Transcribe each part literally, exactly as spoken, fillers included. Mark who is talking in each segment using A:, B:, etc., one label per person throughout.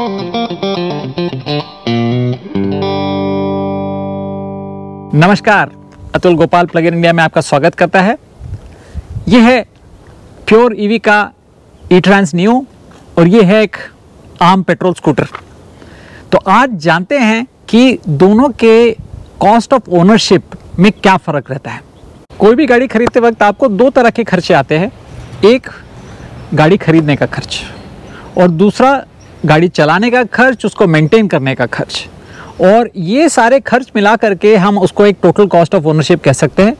A: नमस्कार, अतुल गोपाल प्लग इन इंडिया में आपका स्वागत करता है। यह है प्योर ईवी का ई ट्रांस नियो और ये है एक आम पेट्रोल स्कूटर। तो आज जानते हैं कि दोनों के कॉस्ट ऑफ ओनरशिप में क्या फ़र्क रहता है। कोई भी गाड़ी खरीदते वक्त आपको दो तरह के खर्चे आते हैं, एक गाड़ी खरीदने का खर्च और दूसरा गाड़ी चलाने का खर्च, उसको मेंटेन करने का खर्च। और ये सारे खर्च मिला करके हम उसको एक टोटल कॉस्ट ऑफ ओनरशिप कह सकते हैं।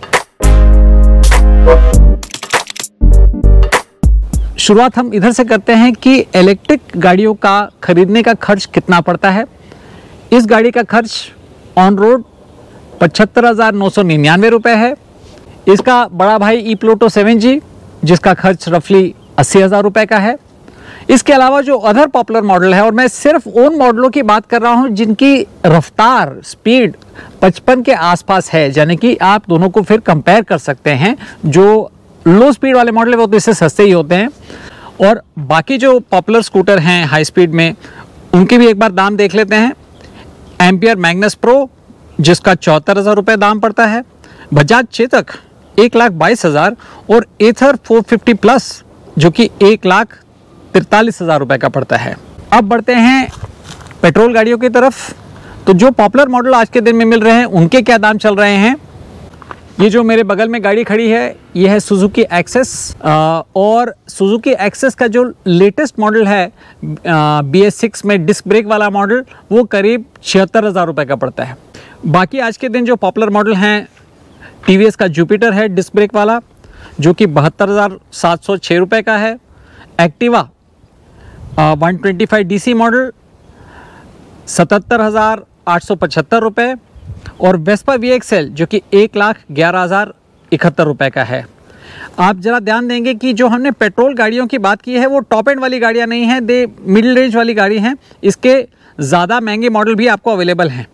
A: शुरुआत हम इधर से करते हैं कि इलेक्ट्रिक गाड़ियों का खरीदने का खर्च कितना पड़ता है। इस गाड़ी का खर्च ऑन रोड पचहत्तर हज़ार नौ सौ निन्यानवे रुपये है। इसका बड़ा भाई ई प्लूटो सेवन जी जिसका खर्च रफली अस्सी हज़ार रुपये का है। इसके अलावा जो अदर पॉपुलर मॉडल है, और मैं सिर्फ उन मॉडलों की बात कर रहा हूं जिनकी रफ्तार स्पीड पचपन के आसपास है, यानी कि आप दोनों को फिर कंपेयर कर सकते हैं। जो लो स्पीड वाले मॉडल है वो तो इससे सस्ते ही होते हैं, और बाकी जो पॉपुलर स्कूटर हैं हाई स्पीड में उनके भी एक बार दाम देख लेते हैं। एम्पियर मैग्नस प्रो जिसका चौहत्तर हज़ार रुपये दाम पड़ता है, बजाज चेतक एक लाख बाईस हज़ार और एथर फोर फिफ्टी प्लस जो कि एक लाख तिरतालीस हज़ार रुपये का पड़ता है। अब बढ़ते हैं पेट्रोल गाड़ियों की तरफ। तो जो पॉपुलर मॉडल आज के दिन में मिल रहे हैं उनके क्या दाम चल रहे हैं। ये जो मेरे बगल में गाड़ी खड़ी है ये है सुजुकी एक्सेस, और सुजुकी एक्सेस का जो लेटेस्ट मॉडल है बी एस सिक्स में डिस्क ब्रेक वाला मॉडल वो करीब छिहत्तर हज़ार रुपये का पड़ता है। बाकी आज के दिन जो पॉपुलर मॉडल हैं, टी वी एस का जुपिटर है डिस्क ब्रेक वाला जो कि बहत्तर हज़ार सात सौ छः रुपये का है। Activa one twenty five D C model सतहत्तर हज़ार आठ सौ पचहत्तर रुपये, और वेस्पा वी एक्स एल जो कि एक लाख ग्यारह हज़ार इकहत्तर रुपये का है। आप ज़रा ध्यान देंगे कि जो हमने पेट्रोल गाड़ियों की बात की है वो टॉप एंड वाली गाड़ियाँ नहीं हैं, दे मिडिल रेंज वाली गाड़ी हैं। इसके ज़्यादा महंगे मॉडल भी आपको अवेलेबल हैं।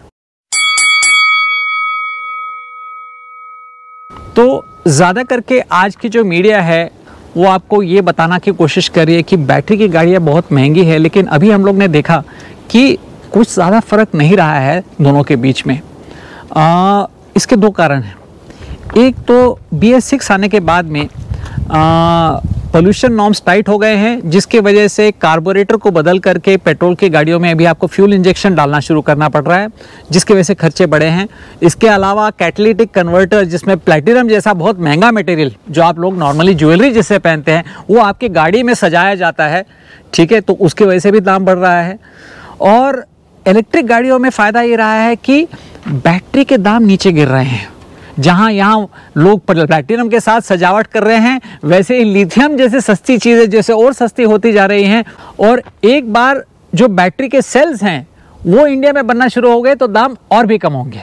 A: तो ज़्यादा करके आज की जो मीडिया है वो आपको ये बताना की कोशिश कर रही है कि बैटरी की गाड़ियाँ बहुत महंगी है, लेकिन अभी हम लोग ने देखा कि कुछ ज़्यादा फ़र्क नहीं रहा है दोनों के बीच में। आ, इसके दो कारण हैं। एक तो बी एस सिक्स आने के बाद में पोल्यूशन नॉर्म्स टाइट हो गए हैं, जिसके वजह से कार्बोरेटर को बदल करके पेट्रोल की गाड़ियों में अभी आपको फ्यूल इंजेक्शन डालना शुरू करना पड़ रहा है, जिसकी वजह से खर्चे बढ़े हैं। इसके अलावा कैटालिटिक कन्वर्टर जिसमें प्लैटिनम जैसा बहुत महंगा मटेरियल जो आप लोग नॉर्मली ज्वेलरी जिससे पहनते हैं वो आपकी गाड़ी में सजाया जाता है, ठीक है, तो उसकी वजह से भी दाम बढ़ रहा है। और इलेक्ट्रिक गाड़ियों में फ़ायदा ये रहा है कि बैटरी के दाम नीचे गिर रहे हैं। जहाँ यहाँ लोग प्लैटिनम के साथ सजावट कर रहे हैं, वैसे ही लिथियम जैसे सस्ती चीज़ें जैसे और सस्ती होती जा रही हैं, और एक बार जो बैटरी के सेल्स हैं वो इंडिया में बनना शुरू हो गए तो दाम और भी कम होंगे।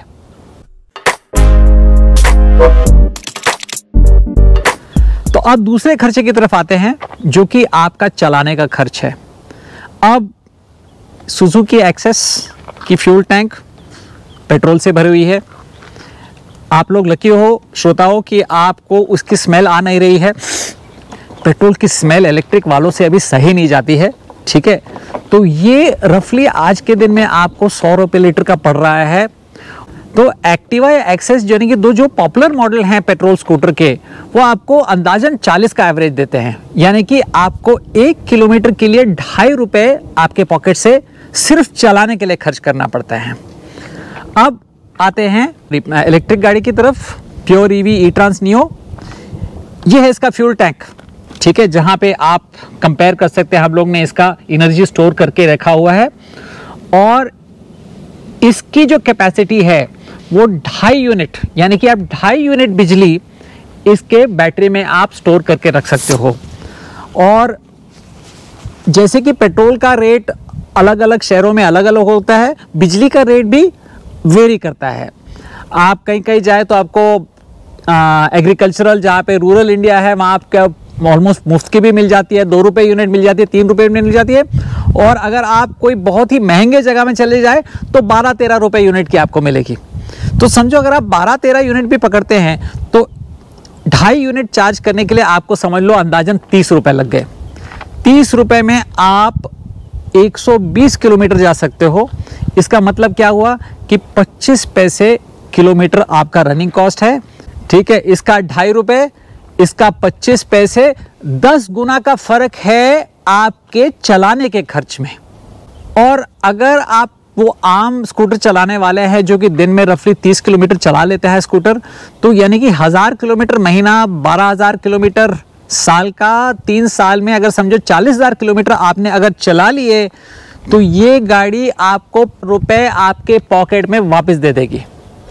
A: तो अब दूसरे खर्चे की तरफ आते हैं जो कि आपका चलाने का खर्च है। अब सुजुकी एक्सेस की फ्यूल टैंक पेट्रोल से भरी हुई है। आप लोग लकी हो श्रोताओं कि आपको उसकी स्मेल आ नहीं रही है। पेट्रोल की स्मेल इलेक्ट्रिक वालों से अभी सही नहीं जाती है, ठीक है। तो ये रफली आज के दिन में आपको सौ रुपये लीटर का पड़ रहा है। तो एक्टिवा या एक्सेस यानी कि दो जो पॉपुलर मॉडल हैं पेट्रोल स्कूटर के वो आपको अंदाजन चालीस का एवरेज देते हैं, यानी कि आपको एक किलोमीटर के लिए ढाई रुपये आपके पॉकेट से सिर्फ चलाने के लिए खर्च करना पड़ता है। अब आते हैं इलेक्ट्रिक गाड़ी की तरफ। Pure EV e Trance Neo, ये है इसका फ्यूल टैंक, ठीक है, जहां पे आप कंपेयर कर सकते हैं। हम लोग ने इसका एनर्जी स्टोर करके रखा हुआ है, और इसकी जो कैपेसिटी है वो ढाई यूनिट, यानी कि आप ढाई यूनिट बिजली इसके बैटरी में आप स्टोर करके रख सकते हो। और जैसे कि पेट्रोल का रेट अलग अलग शहरों में अलग अलग होता है, बिजली का रेट भी वेरी करता है। आप कहीं कहीं जाए तो आपको एग्रीकल्चरल जहाँ पे रूरल इंडिया है वहाँ आपका ऑलमोस्ट मुफ्त की भी मिल जाती है, दो रुपये यूनिट मिल जाती है, तीन रुपये यूनिट मिल जाती है। और अगर आप कोई बहुत ही महंगे जगह में चले जाए तो बारह तेरह रुपये यूनिट की आपको मिलेगी। तो समझो अगर आप बारह तेरह यूनिट भी पकड़ते हैं तो ढाई यूनिट चार्ज करने के लिए आपको समझ लो अंदाजन तीस रुपये लग गए। तीस रुपये में आप एक सौ बीस किलोमीटर जा सकते हो। इसका मतलब क्या हुआ कि पच्चीस पैसे किलोमीटर आपका रनिंग कॉस्ट है, ठीक है। इसका ढाई रुपए, इसका पच्चीस पैसे, दस गुना का फर्क है आपके चलाने के खर्च में। और अगर आप वो आम स्कूटर चलाने वाले हैं जो कि दिन में रफली तीस किलोमीटर चला लेते हैं स्कूटर, तो यानी कि हजार किलोमीटर महीना, बारह हजार किलोमीटर साल का, तीन साल में अगर समझो चालीस हजार किलोमीटर आपने अगर चला लिए, तो ये गाड़ी आपको रुपए आपके पॉकेट में वापस दे देगी।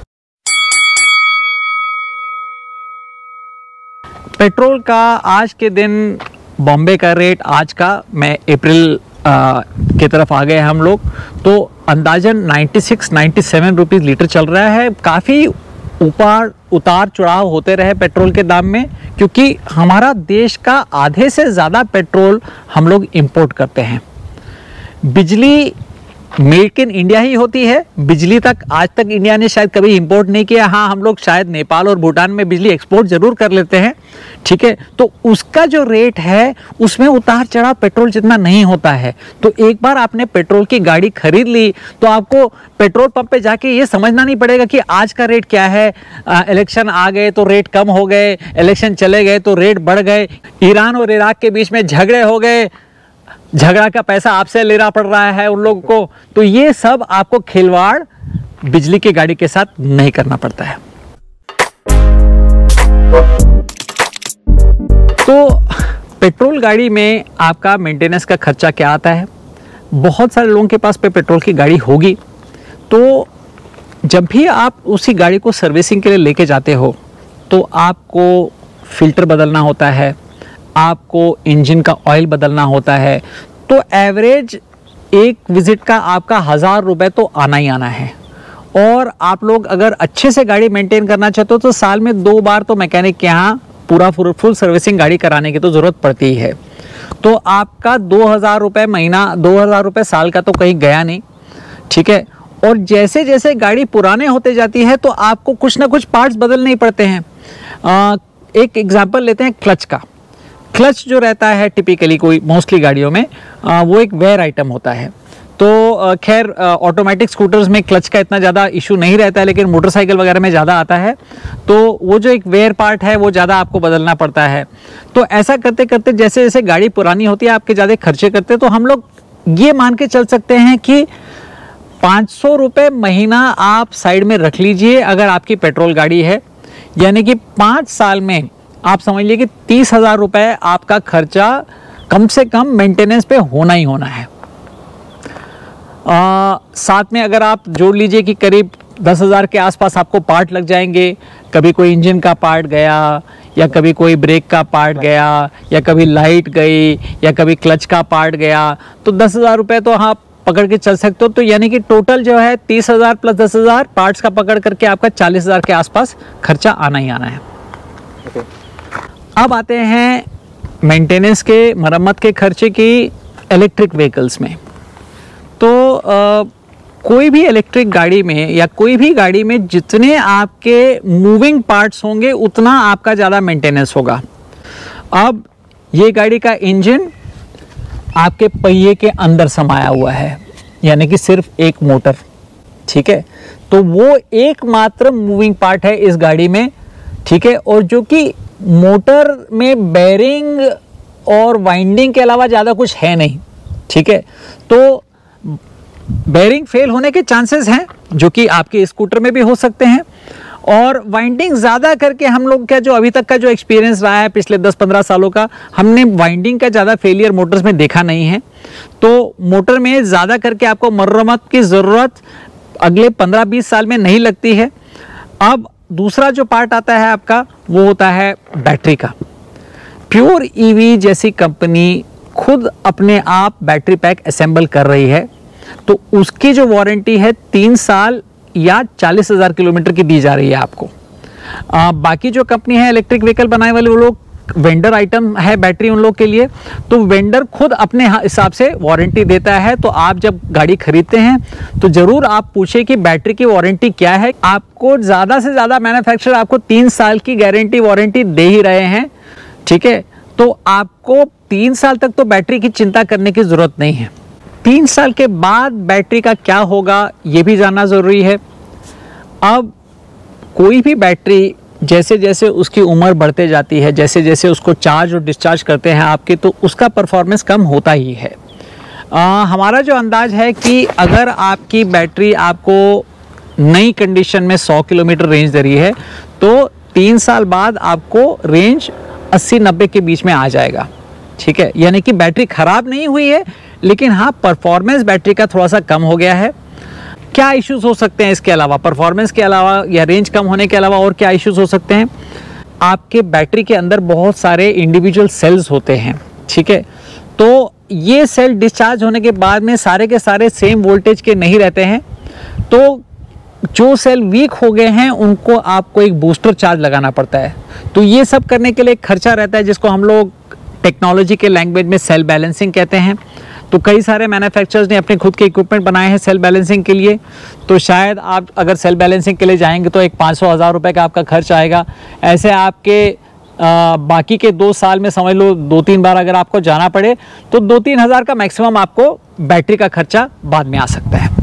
A: पेट्रोल का आज के दिन बॉम्बे का रेट, आज का मैं अप्रैल की तरफ आ गए हम लोग, तो अंदाजन छियानवे सत्तानवे रुपीस लीटर चल रहा है। काफ़ी ऊपर उतार चढ़ाव होते रहे पेट्रोल के दाम में, क्योंकि हमारा देश का आधे से ज़्यादा पेट्रोल हम लोग इंपोर्ट करते हैं। बिजली मेक इन इंडिया ही होती है, बिजली तक आज तक इंडिया ने शायद कभी इंपोर्ट नहीं किया। हाँ, हम लोग शायद नेपाल और भूटान में बिजली एक्सपोर्ट जरूर कर लेते हैं, ठीक है। तो उसका जो रेट है उसमें उतार चढ़ाव पेट्रोल जितना नहीं होता है। तो एक बार आपने पेट्रोल की गाड़ी खरीद ली तो आपको पेट्रोल पंप पे जाके ये समझना नहीं पड़ेगा कि आज का रेट क्या है, इलेक्शन आ गए तो रेट कम हो गए, इलेक्शन चले गए तो रेट बढ़ गए, ईरान और इराक के बीच में झगड़े हो गए, झगड़ा का पैसा आपसे लेना पड़ रहा है उन लोगों को। तो ये सब आपको खिलवाड़ बिजली की गाड़ी के साथ नहीं करना पड़ता है। तो पेट्रोल गाड़ी में आपका मेंटेनेंस का खर्चा क्या आता है? बहुत सारे लोगों के पास पे पेट्रोल की गाड़ी होगी, तो जब भी आप उसी गाड़ी को सर्विसिंग के लिए लेके जाते हो तो आपको फिल्टर बदलना होता है, आपको इंजन का ऑयल बदलना होता है। तो एवरेज एक विजिट का आपका हज़ार रुपये तो आना ही आना है। और आप लोग अगर अच्छे से गाड़ी मेंटेन करना चाहते हो तो साल में दो बार तो मैकेनिक के यहाँ पूरा फुल सर्विसिंग गाड़ी कराने की तो ज़रूरत पड़ती ही है। तो आपका दो हज़ार रुपये महीना, दो हज़ार रुपये साल का तो कहीं गया नहीं, ठीक है। और जैसे जैसे गाड़ी पुराने होते जाती है तो आपको कुछ ना कुछ पार्ट्स बदलने ही पड़ते हैं। आ, एक एग्जाम्पल लेते हैं क्लच का। क्लच जो रहता है टिपिकली कोई मोस्टली गाड़ियों में आ, वो एक वेयर आइटम होता है। तो खैर ऑटोमेटिक स्कूटर्स में क्लच का इतना ज़्यादा इशू नहीं रहता है, लेकिन मोटरसाइकिल वगैरह में ज़्यादा आता है। तो वो जो एक वेयर पार्ट है वो ज़्यादा आपको बदलना पड़ता है। तो ऐसा करते करते जैसे जैसे गाड़ी पुरानी होती है, आपके ज़्यादा खर्चे करते, तो हम लोग ये मान के चल सकते हैं कि पाँच सौ रुपये महीना आप साइड में रख लीजिए अगर आपकी पेट्रोल गाड़ी है। यानी कि पाँच साल में आप समझ लीजिए कि तीस हज़ार रुपये आपका खर्चा कम से कम मेंटेनेंस पे होना ही होना है। आ, साथ में अगर आप जोड़ लीजिए कि करीब दस हज़ार के आसपास आपको पार्ट लग जाएंगे। कभी कोई इंजन का पार्ट गया, या कभी कोई ब्रेक का पार्ट गया, या कभी लाइट गई, या कभी क्लच का पार्ट गया, तो दस हज़ार रुपये तो आप पकड़ के चल सकते हो। तो यानी कि टोटल जो है तीस हज़ार प्लस दस हज़ार पार्ट्स का पकड़ करके आपका चालीस हज़ार के आसपास खर्चा आना ही आना है। okay. अब आते हैं मेंटेनेंस के, मरम्मत के खर्चे की इलेक्ट्रिक व्हीकल्स में। तो आ, कोई भी इलेक्ट्रिक गाड़ी में या कोई भी गाड़ी में जितने आपके मूविंग पार्ट्स होंगे उतना आपका ज़्यादा मेंटेनेंस होगा। अब ये गाड़ी का इंजन आपके पहिए के अंदर समाया हुआ है, यानी कि सिर्फ एक मोटर, ठीक है। तो वो एकमात्र मूविंग पार्ट है इस गाड़ी में, ठीक है। और जो कि मोटर में बेरिंग और वाइंडिंग के अलावा ज़्यादा कुछ है नहीं, ठीक है। तो बेरिंग फेल होने के चांसेस हैं जो कि आपके स्कूटर में भी हो सकते हैं। और वाइंडिंग ज़्यादा करके हम लोग का जो अभी तक का जो एक्सपीरियंस रहा है पिछले दस पंद्रह सालों का, हमने वाइंडिंग का ज़्यादा फेलियर मोटर्स में देखा नहीं है। तो मोटर में ज़्यादा करके आपको मरम्मत की ज़रूरत अगले पंद्रह बीस साल में नहीं लगती है। अब दूसरा जो पार्ट आता है आपका वो होता है बैटरी का। प्योर ईवी जैसी कंपनी खुद अपने आप बैटरी पैक असेंबल कर रही है, तो उसकी जो वारंटी है तीन साल या चालीस हज़ार किलोमीटर की दी जा रही है आपको। आ, बाकी जो कंपनी है इलेक्ट्रिक व्हीकल बनाने वाले वो लोग वेंडर आइटम है बैटरी उन लोग के लिए, तो वेंडर खुद अपने हिसाब से वारंटी देता है। तो आप जब गाड़ी खरीदते हैं तो ज़रूर आप पूछे कि बैटरी की वारंटी क्या है। आपको ज़्यादा से ज़्यादा मैन्युफैक्चरर आपको तीन साल की गारंटी वारंटी दे ही रहे हैं, ठीक है। तो आपको तीन साल तक तो बैटरी की चिंता करने की ज़रूरत नहीं है। तीन साल के बाद बैटरी का क्या होगा ये भी जानना ज़रूरी है। अब कोई भी बैटरी जैसे जैसे उसकी उम्र बढ़ते जाती है, जैसे जैसे उसको चार्ज और डिस्चार्ज करते हैं आपके, तो उसका परफॉर्मेंस कम होता ही है। आ, हमारा जो अंदाज़ है कि अगर आपकी बैटरी आपको नई कंडीशन में सौ किलोमीटर रेंज दे रही है तो तीन साल बाद आपको रेंज अस्सी नब्बे के बीच में आ जाएगा। ठीक है, यानी कि बैटरी ख़राब नहीं हुई है, लेकिन हाँ परफॉर्मेंस बैटरी का थोड़ा सा कम हो गया है। क्या इश्यूज हो सकते हैं इसके अलावा, परफॉर्मेंस के अलावा या रेंज कम होने के अलावा और क्या इश्यूज हो सकते हैं? आपके बैटरी के अंदर बहुत सारे इंडिविजुअल सेल्स होते हैं। ठीक है, तो ये सेल डिस्चार्ज होने के बाद में सारे के सारे सेम वोल्टेज के नहीं रहते हैं, तो जो सेल वीक हो गए हैं उनको आपको एक बूस्टर चार्ज लगाना पड़ता है। तो ये सब करने के लिए खर्चा रहता है, जिसको हम लोग टेक्नोलॉजी के लैंग्वेज में सेल बैलेंसिंग कहते हैं। तो कई सारे मैन्युफैक्चरर्स ने अपने खुद के इक्विपमेंट बनाए हैं सेल बैलेंसिंग के लिए। तो शायद आप अगर सेल बैलेंसिंग के लिए जाएंगे तो एक पाँच सौ हज़ार रुपये का आपका खर्च आएगा। ऐसे आपके आ, बाकी के दो साल में समझ लो दो तीन बार अगर आपको जाना पड़े तो दो तीन हज़ार का मैक्सिमम आपको बैटरी का खर्चा बाद में आ सकता है।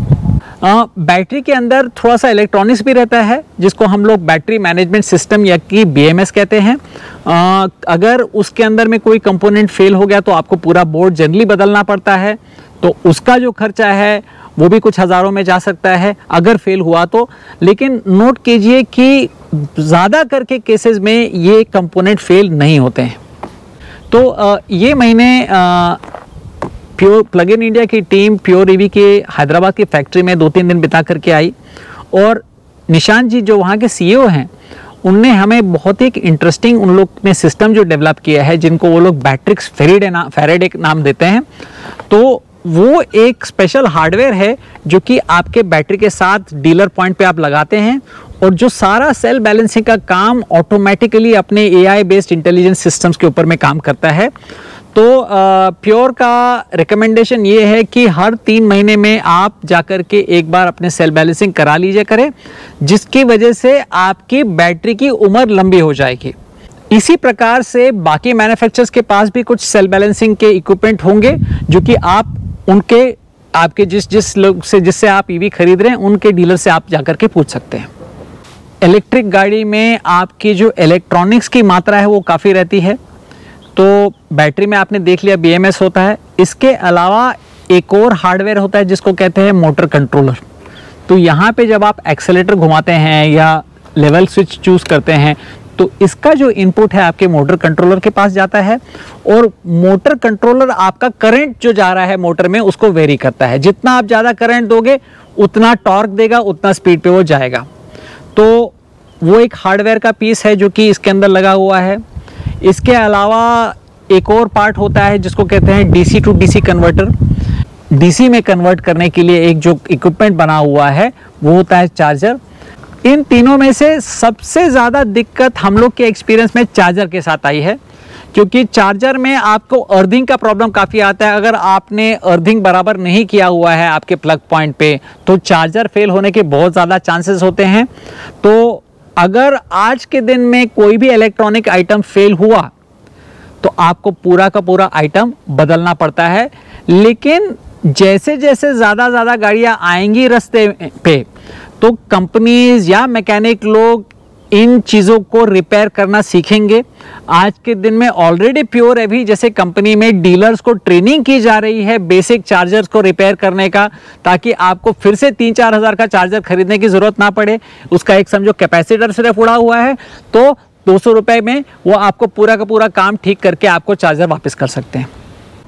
A: आ, बैटरी के अंदर थोड़ा सा इलेक्ट्रॉनिक्स भी रहता है, जिसको हम लोग बैटरी मैनेजमेंट सिस्टम या कि बी एम एस कहते हैं। आ, अगर उसके अंदर में कोई कंपोनेंट फेल हो गया तो आपको पूरा बोर्ड जनरली बदलना पड़ता है, तो उसका जो खर्चा है वो भी कुछ हज़ारों में जा सकता है अगर फेल हुआ तो। लेकिन नोट कीजिए कि ज़्यादा करके केसेस में ये कंपोनेंट फेल नहीं होते हैं। तो आ, ये महीने आ, प्योर प्लग इन इंडिया की टीम प्योर ईवी के हैदराबाद की फैक्ट्री में दो तीन दिन बिता करके आई, और निशांत जी जो वहाँ के सी ई ओ हैं उनने हमें बहुत ही इंटरेस्टिंग उन लोग ने सिस्टम जो डेवलप किया है, जिनको वो लोग बैट्रिक्स फेरेडे ना फेरेडे नाम देते हैं। तो वो एक स्पेशल हार्डवेयर है जो कि आपके बैटरी के साथ डीलर पॉइंट पे आप लगाते हैं, और जो सारा सेल बैलेंसिंग का काम ऑटोमेटिकली अपने A I based intelligence systems के ऊपर में काम करता है। तो प्योर का रिकमेंडेशन ये है कि हर तीन महीने में आप जाकर के एक बार अपने सेल बैलेंसिंग करा लीजिए करें, जिसकी वजह से आपकी बैटरी की उम्र लंबी हो जाएगी। इसी प्रकार से बाकी मैन्युफैक्चरर्स के पास भी कुछ सेल बैलेंसिंग के इक्विपमेंट होंगे, जो कि आप उनके आपके जिस जिस लोग से जिससे आप ईवी खरीद रहे हैं उनके डीलर से आप जाकर के पूछ सकते हैं। इलेक्ट्रिक गाड़ी में आपकी जो इलेक्ट्रॉनिक्स की मात्रा है वो काफ़ी रहती है। तो बैटरी में आपने देख लिया बी एम एस होता है, इसके अलावा एक और हार्डवेयर होता है जिसको कहते हैं मोटर कंट्रोलर। तो यहाँ पे जब आप एक्सेलेरेटर घुमाते हैं या लेवल स्विच चूज़ करते हैं तो इसका जो इनपुट है आपके मोटर कंट्रोलर के पास जाता है, और मोटर कंट्रोलर आपका करंट जो जा रहा है मोटर में उसको वेरी करता है। जितना आप ज़्यादा करंट दोगे उतना टॉर्क देगा, उतना स्पीड पे वो जाएगा। तो वो एक हार्डवेयर का पीस है जो कि इसके अंदर लगा हुआ है। इसके अलावा एक और पार्ट होता है जिसको कहते हैं DC to DC converter. DC में कन्वर्ट करने के लिए एक जो इक्विपमेंट बना हुआ है वो होता है चार्जर। इन तीनों में से सबसे ज़्यादा दिक्कत हम लोग के एक्सपीरियंस में चार्जर के साथ आई है, क्योंकि चार्जर में आपको अर्थिंग का प्रॉब्लम काफ़ी आता है। अगर आपने अर्थिंग बराबर नहीं किया हुआ है आपके प्लग पॉइंट पे तो चार्जर फेल होने के बहुत ज़्यादा चांसेस होते हैं। तो अगर आज के दिन में कोई भी इलेक्ट्रॉनिक आइटम फेल हुआ तो आपको पूरा का पूरा आइटम बदलना पड़ता है। लेकिन जैसे जैसे ज़्यादा ज़्यादा गाड़ियाँ आएंगी रास्ते पे तो कंपनीज या मैकेनिक लोग इन चीज़ों को रिपेयर करना सीखेंगे। आज के दिन में ऑलरेडी प्योर एवी जैसे कंपनी में डीलर्स को ट्रेनिंग की जा रही है बेसिक चार्जर्स को रिपेयर करने का, ताकि आपको फिर से तीन चार हज़ार का चार्जर खरीदने की ज़रूरत ना पड़े। उसका एक समझो कैपेसिटर सिर्फ उड़ा हुआ है तो दो सौ रुपये में वो आपको पूरा का पूरा काम ठीक करके आपको चार्जर वापस कर सकते हैं।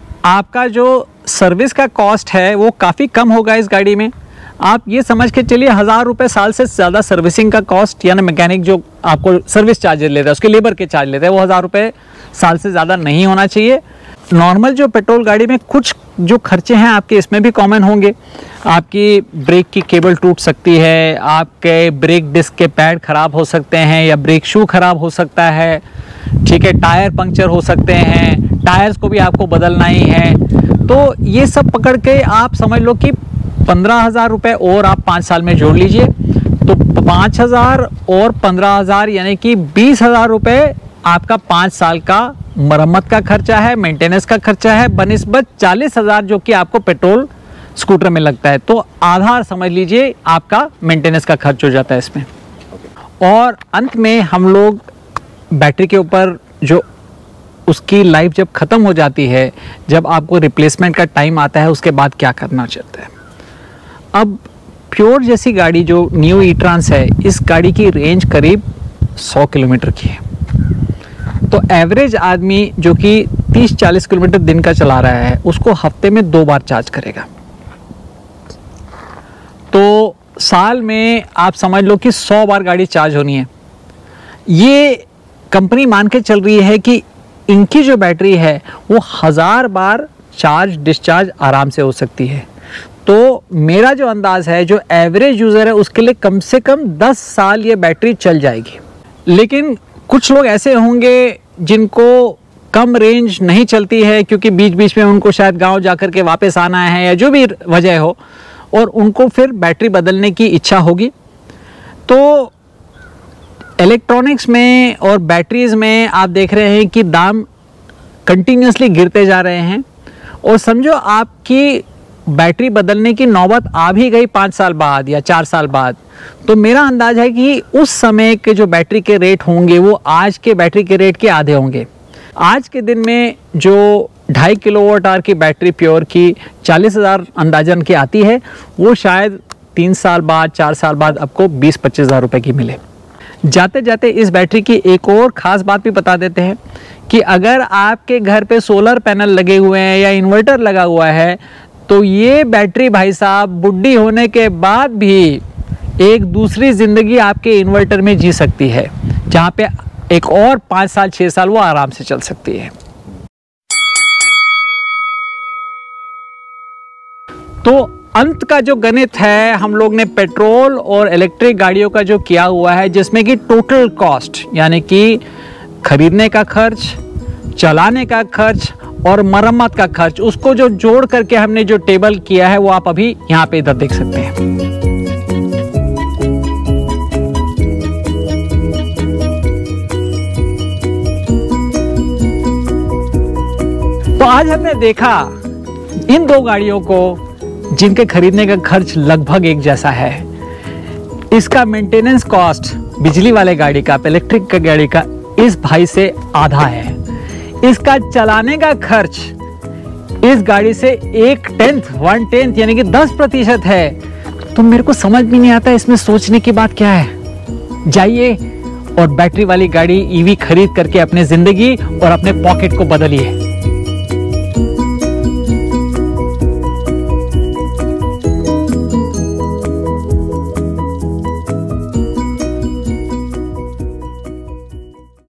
A: आपका जो सर्विस का कॉस्ट है वो काफ़ी कम होगा इस गाड़ी में। आप ये समझ के चलिए हज़ार रुपये साल से ज़्यादा सर्विसिंग का कॉस्ट, यानी मैकेनिक जो आपको सर्विस चार्जेस लेता है उसके लेबर के चार्ज लेते हैं वो हज़ार रुपये साल से ज़्यादा नहीं होना चाहिए। नॉर्मल जो पेट्रोल गाड़ी में कुछ जो खर्चे हैं आपके इसमें भी कॉमन होंगे। आपकी ब्रेक की केबल टूट सकती है, आपके ब्रेक डिस्क के पैड ख़राब हो सकते हैं या ब्रेक शू ख़राब हो सकता है, ठीक है, टायर पंक्चर हो सकते हैं, टायर्स को भी आपको बदलना ही है। तो ये सब पकड़ के आप समझ लो कि पंद्रह हज़ार रुपये और आप पाँच साल में जोड़ लीजिए तो पाँच हज़ार और पंद्रह हज़ार यानी कि बीस हज़ार रुपये आपका पाँच साल का मरम्मत का खर्चा है, मेंटेनेंस का खर्चा है बनिस्बत चालीस हज़ार जो कि आपको पेट्रोल स्कूटर में लगता है, तो आधार समझ लीजिए आपका मेंटेनेंस का खर्च हो जाता है इसमें। और अंत में हम लोग बैटरी के ऊपर जो उसकी लाइफ जब ख़त्म हो जाती है, जब आपको रिप्लेसमेंट का टाइम आता है, उसके बाद क्या करना चाहते हैं। अब प्योर जैसी गाड़ी जो न्यू ई ट्रांस है, इस गाड़ी की रेंज करीब सौ किलोमीटर की है। तो एवरेज आदमी जो कि तीस चालीस किलोमीटर दिन का चला रहा है, उसको हफ्ते में दो बार चार्ज करेगा। तो साल में आप समझ लो कि सौ बार गाड़ी चार्ज होनी है। ये कंपनी मान के चल रही है कि इनकी जो बैटरी है वो हज़ार बार चार्ज डिस्चार्ज आराम से हो सकती है। तो मेरा जो अंदाज़ है, जो एवरेज यूज़र है उसके लिए कम से कम दस साल ये बैटरी चल जाएगी। लेकिन कुछ लोग ऐसे होंगे जिनको कम रेंज नहीं चलती है, क्योंकि बीच बीच में उनको शायद गांव जाकर के वापस आना है या जो भी वजह हो, और उनको फिर बैटरी बदलने की इच्छा होगी। तो इलेक्ट्रॉनिक्स में और बैटरीज़ में आप देख रहे हैं कि दाम कंटिन्यूसली गिरते जा रहे हैं, और समझो आपकी बैटरी बदलने की नौबत आ भी गई पाँच साल बाद या चार साल बाद, तो मेरा अंदाज़ है कि उस समय के जो बैटरी के रेट होंगे वो आज के बैटरी के रेट के आधे होंगे। आज के दिन में जो ढाई किलोवाट आवर की बैटरी प्योर की चालीस हज़ार अंदाजन की आती है, वो शायद तीन साल बाद चार साल बाद आपको बीस पच्चीस हज़ार रुपये की मिले। जाते जाते इस बैटरी की एक और ख़ास बात भी बता देते हैं कि अगर आपके घर पे सोलर पैनल लगे हुए हैं या इन्वर्टर लगा हुआ है, तो ये बैटरी भाई साहब बुढ़ी होने के बाद भी एक दूसरी ज़िंदगी आपके इन्वर्टर में जी सकती है, जहाँ पे एक और पाँच साल छः साल वो आराम से चल सकती है। तो अंत का जो गणित है हम लोग ने पेट्रोल और इलेक्ट्रिक गाड़ियों का जो किया हुआ है, जिसमें कि टोटल कॉस्ट यानी कि खरीदने का खर्च, चलाने का खर्च और मरम्मत का खर्च, उसको जो जोड़ करके हमने जो टेबल किया है वो आप अभी यहाँ पे इधर देख सकते हैं। तो आज हमने देखा इन दो गाड़ियों को जिनके खरीदने का खर्च लगभग एक जैसा है। इसका मेंटेनेंस कॉस्ट बिजली वाले गाड़ी का, इलेक्ट्रिक का गाड़ी का इस भाई से आधा है। इसका चलाने का खर्च इस गाड़ी से एक टेंथ वन टेंथ यानी कि दस प्रतिशत है। तो मेरे को समझ भी नहीं आता इसमें सोचने की बात क्या है। जाइए और बैटरी वाली गाड़ी ईवी खरीद करके अपने जिंदगी और अपने पॉकेट को बदलिए।